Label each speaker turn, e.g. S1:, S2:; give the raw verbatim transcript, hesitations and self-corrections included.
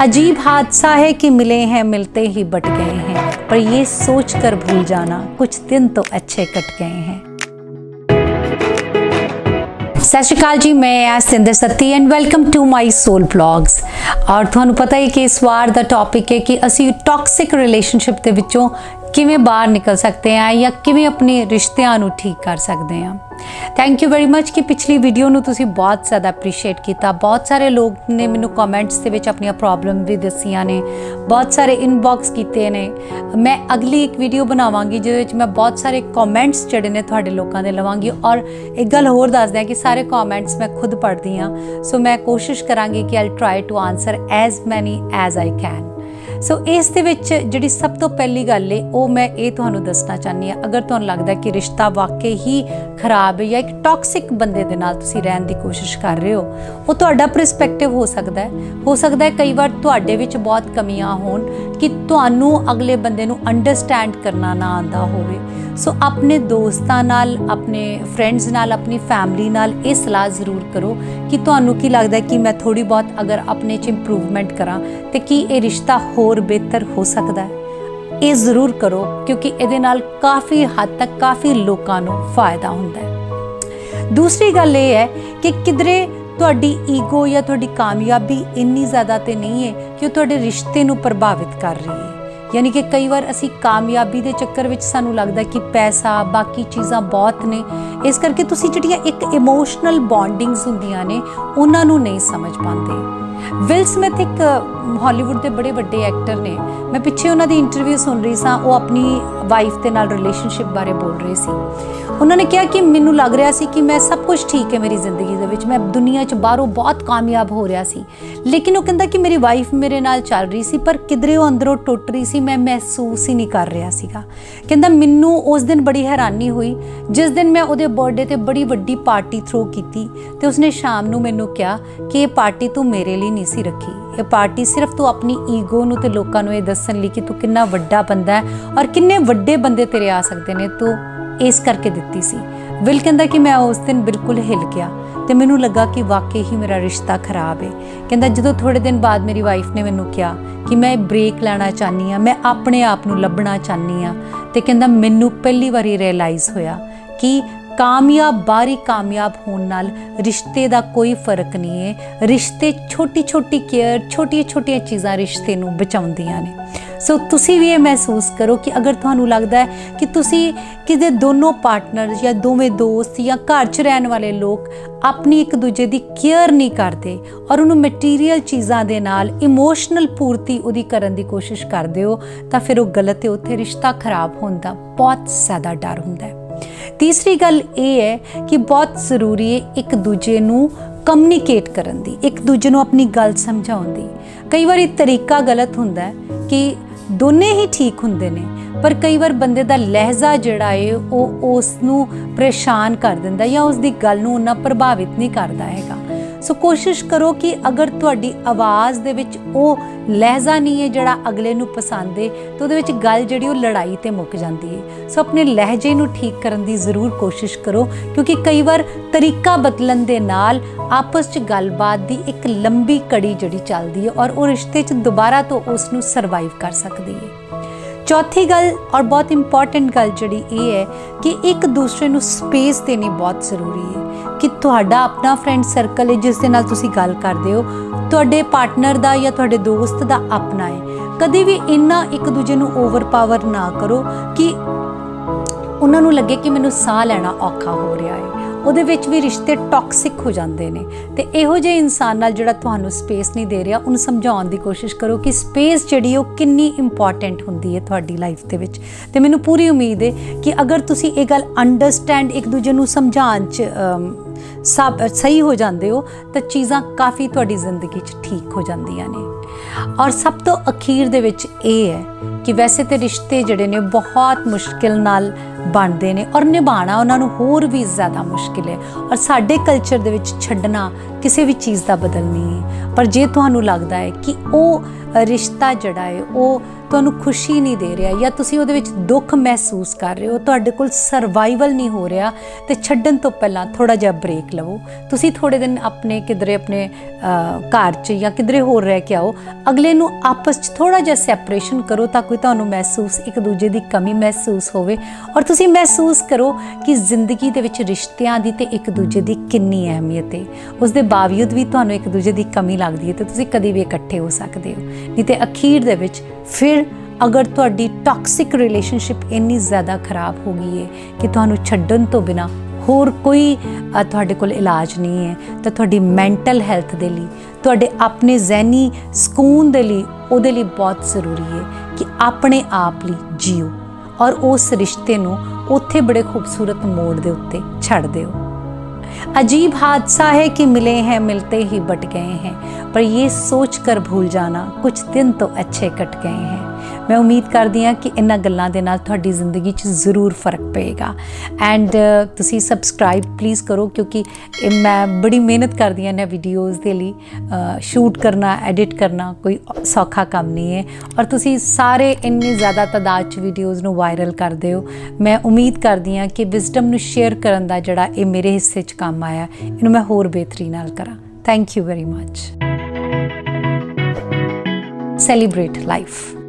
S1: अजीब हादसा है कि मिले हैं मिलते ही बट गए हैं, पर ये सोच कर भूल जाना कुछ दिन तो अच्छे कट गए हैं। सत श्री अकाल जी, मैं Sinder Satti and welcome to my soul vlogs. और तुहानू पता है कि इस वार दा टॉपिक है कि असी टॉक्सिक रिलेशनशिप दे विचों किवें बाहर निकल सकते हैं या किवें अपने रिश्तिਆਂ ਨੂੰ ठीक कर सकते हैं। थैंक यू वेरी मच कि पिछली वीडियो ਨੂੰ ਤੁਸੀਂ बहुत ज़्यादा अप्रीशिएट किया। बहुत सारे लोग ने मैनू कॉमेंट्स ਦੇ ਵਿੱਚ अपनी प्रॉब्लम भी दसियां ने, बहुत सारे इनबॉक्स किए ने। मैं अगली एक वीडियो बनावांगी जिहदे मैं बहुत सारे कॉमेंट्स जिहड़े ने तुहाडे लोकां दे लवांगी। और एक गल होर दस दियां कि सारे कॉमेंट्स मैं खुद पढ़दी हाँ, सो मैं कोशिश करांगी कि I try to answer as many as I can. So इस दे विच जिहड़ी सब तो पहली गल है वो मैं ये तुहानू दसना चाहनी हाँ। अगर तुहानू लगदा कि रिश्ता वाकई ही खराब है या एक टॉक्सिक बंदे दे नाल तुसीं रहन दी कोशिश कर रहे हो, वो तुहाडा परस्पैक्टिव हो सकदा है। हो सकदा है कई बार तुहाडे विच बहुत कमियां होण कि तुहानू अगले बंदे नू अंडरस्टैंड करना ना आंदा होवे। सो अपने दोस्तां नाल, अपने फ्रेंड्स नाल, अपनी फैमिली नाल ये सलाह जरूर करो कि तुहानू की लगदा है कि मैं थोड़ी बहुत अगर अपने च इंप्रूवमेंट करा तो कि ये रिश्ता होर बेहतर हो सकता है। ये जरूर करो क्योंकि ये नाल काफ़ी हद तक काफ़ी लोगों को फायदा होता है। दूसरी गल ये है कि किधरे तुहाडी ईगो या तुहाडी कामयाबी इन्नी ज़्यादा तो नहीं है कि वो तुहाडे रिश्ते नू प्रभावित कर रही है। यानी कि कई बार असी कामयाबी के चक्कर में सानू लगता कि पैसा बाकी चीज़ां बहुत ने, इस करके तुसी जिहड़ियां एक इमोशनल बॉन्डिंग्स हुंदियां ने उन्हां नू नहीं समझ पाते। विल स्मिथ एक हॉलीवुड के बड़े बड़े एक्टर ने, मैं पिछे उन्होंने इंटरव्यू सुन रही सा, वो अपनी वाइफ के नाल रिलेशनशिप बारे बोल रहे सी। उन्होंने कहा कि मैनू लग रहा सी कि मैं सब कुछ ठीक है मेरी जिंदगी दे विच, मैं दुनिया च बाहरों बहुत कामयाब हो रहा सी, लेकिन वो कहता कि मेरी वाइफ मेरे नाल चल रही सी पर किधरे वो अंदरों टुट रही सी, मैं महसूस ही नहीं कर रहा सीगा। कहता मैनू उस दिन बड़ी हैरानी हुई जिस दिन मैं उहदे बर्थडे ते बड़ी वड्डी पार्टी थ्रो की तो उसने शाम नू मैनू कहा कि ये पार्टी तू मेरे लिए नहीं सी रखी, ये पार्टी सिर्फ तू अपनी ईगो नू ते लोकां नू ये दस्सण लई कि तू किन्ना वड्डा बंदा है और किन्ने वड्डे बंदे तेरे आ सकते ने, तू इस करके दित्ती सी। विल कहंदा कि मैं उस दिन बिल्कुल हिल गया तो मैनू लगा कि वाकई ही मेरा रिश्ता खराब है। कहंदा जदों थोड़े दिन बाद मेरी वाइफ ने मैनू कहा कि मैं ब्रेक लेना चाहनी हाँ, मैं अपने आप नू लभना चाहनी हाँ, तो कहंदा मैनू पहली बारी रियलाइज़ होया कि कामयाब बारी कामयाब होने नाल रिश्ते का कोई फर्क नहीं है। रिश्ते छोटी छोटी केयर, छोटी छोटी चीज़ां रिश्ते नू बचाउंदियां ने। सो तुसी भी ये महसूस करो कि अगर तुहानू लगता है कि तुसी किसी दोनों पार्टनर या दोवें दोस्त या घर च रहने वाले लोग अपनी एक दूजे की केयर नहीं करते और उन्होंने मटीरियल चीज़ों के नाल इमोशनल पूर्ति उदी करन दी कोशिश करते हो, तो फिर वो गलत है, उत्थे रिश्ता खराब होने का बहुत ज़्यादा डर होंदा है। तीसरी गल ये है कि बहुत ज़रूरी है एक दूजे नू कम्युनिकेट करन दी, एक दूजे नू अपनी गल समझाउण दी। कई बार तरीका गलत हुंदा है कि दोने ही ठीक हुंदे ने, पर कई बार बंदे दा लहजा जिहड़ा है वो उसनू परेशान कर दिंदा या उसदी गल नू उन्ना प्रभावित नहीं करदा हैगा। सो कोशिश करो कि अगर तुहाडी आवाज़ दे विच वो लहजा नहीं है जिहड़ा अगले नू पसंद है तो उहदे विच गल जिहड़ी वो लड़ाई ते मुक जाती है। सो अपने लहजे नू ठीक करन दी ज़रूर कोशिश करो क्योंकि कई बार तरीका बदलन दे नाल आपस च गलबात दी एक लंबी कड़ी जिहड़ी चलदी है और वो रिश्ते च दोबारा तो उसनू सरवाइव कर सकदी है। चौथी गल और बहुत इंपॉर्टेंट गल जिहड़ी ये है कि एक दूसरे नू स्पेस देनी बहुत ज़रूरी है कि तुहाडा अपना फ्रेंड सर्कल है जिस दे नाल तुसी गल करदे हो, तुहाडे पार्टनर दा या तुहाडे दोस्त दा अपना है। कभी भी इन्ना एक दूजे नू ओवर पावर ना करो कि उन्हां नू लगे कि मैनू साह लेना औखा हो रहा है, उहदे विच भी रिश्ते टॉक्सिक हो जाते हैं। तो इहो जिहे इंसान नाल जिहड़ा तुहानू स्पेस नहीं दे रहा उन्हें समझाउण दी कोशिश करो कि स्पेस जिहड़ी वो कितनी इंपॉर्टेंट हुंदी है तुहाडी लाइफ दे विच। ते मैनू पूरी उम्मीद है कि अगर तुसी ये गल अंडरस्टैंड एक दूजे नू समझाउण च सब सही हो जाते हो तो चीज़ां काफ़ी तुहाडी जिंदगी च ठीक हो जांदियां ने। और सब तो अखीर दे विच ये है कि वैसे तो रिश्ते जिहड़े ने बहुत मुश्किल नाल बनते हैं और निभाना उन्होंने होर भी ज़्यादा मुश्किल है और साडे कल्चर दे विच छड्डना किसी भी चीज़ का बदल नहीं है। पर जे तुहानू लगता है कि वो ਰਿਸ਼ਤਾ ਜਿਹੜਾ ਹੈ ਉਹ ਤੁਹਾਨੂੰ ਖੁਸ਼ੀ ਨਹੀਂ ਦੇ ਰਿਹਾ ਜਾਂ ਤੁਸੀਂ ਉਹਦੇ ਵਿੱਚ ਦੁੱਖ ਮਹਿਸੂਸ ਕਰ ਰਹੇ ਹੋ, ਤੁਹਾਡੇ ਕੋਲ ਸਰਵਾਈਵਲ ਨਹੀਂ ਹੋ ਰਿਹਾ, ਤੇ ਛੱਡਣ ਤੋਂ ਪਹਿਲਾਂ ਥੋੜਾ ਜਿਹਾ ਬ੍ਰੇਕ ਲਵੋ। ਤੁਸੀਂ ਥੋੜੇ ਦਿਨ ਆਪਣੇ ਕਿਧਰੇ ਆਪਣੇ ਘਰ 'ਚ ਜਾਂ ਕਿਧਰੇ ਹੋਰ ਰਹਿ ਕੇ ਆਓ, ਅਗਲੇ ਨੂੰ ਆਪਸ 'ਚ ਥੋੜਾ ਜਿਹਾ ਸੈਪਰੇਸ਼ਨ ਕਰੋ ਤਾਂ ਕੋਈ ਤੁਹਾਨੂੰ ਮਹਿਸੂਸ ਇੱਕ ਦੂਜੇ ਦੀ ਕਮੀ ਮਹਿਸੂਸ ਹੋਵੇ, ਔਰ ਤੁਸੀਂ ਮਹਿਸੂਸ ਕਰੋ ਕਿ ਜ਼ਿੰਦਗੀ ਦੇ ਵਿੱਚ ਰਿਸ਼ਤਿਆਂ ਦੀ ਤੇ ਇੱਕ ਦੂਜੇ ਦੀ ਕਿੰਨੀ ਅਹਿਮੀਅਤ ਹੈ। ਉਸ ਦੇ ਬਾਵਜੂਦ ਵੀ ਤੁਹਾਨੂੰ ਇੱਕ ਦੂਜੇ ਦੀ ਕਮੀ ਲੱਗਦੀ ਹੈ ਤੇ ਤੁਸੀਂ ਕਦੇ ਵੀ ਇਕੱਠੇ ਹੋ ਸਕਦੇ ਹੋ, ਨਹੀਂ ਤੇ ਅਖੀਰ ਦੇ ਵਿੱਚ ਫਿਰ ਅਗਰ ਤੁਹਾਡੀ ਟੌਕਸਿਕ ਰਿਲੇਸ਼ਨਸ਼ਿਪ ਇੰਨੀ ਜ਼ਿਆਦਾ ਖਰਾਬ ਹੋ ਗਈ ਹੈ ਕਿ ਤੁਹਾਨੂੰ ਛੱਡਣ ਤੋਂ ਬਿਨਾਂ ਹੋਰ ਕੋਈ ਤੁਹਾਡੇ ਕੋਲ ਇਲਾਜ ਨਹੀਂ ਹੈ, ਤਾਂ ਤੁਹਾਡੀ ਮੈਂਟਲ ਹੈਲਥ ਦੇ ਲਈ, ਤੁਹਾਡੇ ਆਪਣੇ ਜ਼ਹਿਨੀ ਸਕੂਨ ਦੇ ਲਈ, ਉਹਦੇ ਲਈ ਬਹੁਤ ਜ਼ਰੂਰੀ ਹੈ ਕਿ ਆਪਣੇ ਆਪ ਲਈ ਜੀਓ ਔਰ ਉਸ ਰਿਸ਼ਤੇ ਨੂੰ ਉੱਥੇ ਬੜੇ ਖੂਬਸੂਰਤ ਮੋੜ ਦੇ ਉੱਤੇ ਛੱਡ ਦਿਓ। अजीब हादसा है कि मिले हैं मिलते ही बट गए हैं, पर ये सोच कर भूल जाना कुछ दिन तो अच्छे कट गए हैं। मैं उम्मीद करती हाँ कि इन्हां गल्लां दे नाल तुहाडी जिंदगी च जरूर फर्क पेगा। एंड तुसी सबसक्राइब प्लीज़ करो, क्योंकि मैं बड़ी मेहनत करदी हाँ इन्हां वीडियोज़ दे लई। शूट करना, एडिट करना कोई सौखा काम नहीं है, और तुसी सारे इन्नी ज़्यादा तादाद च वीडियोज़ नूं वायरल करदे हो। मैं उम्मीद करदी हाँ कि विजडम नूं शेयर करन दा जिहड़ा ये मेरे हिस्से च काम आया, इनू मैं होर बेहतरी नाल करा। Thank you very much. Celebrate life.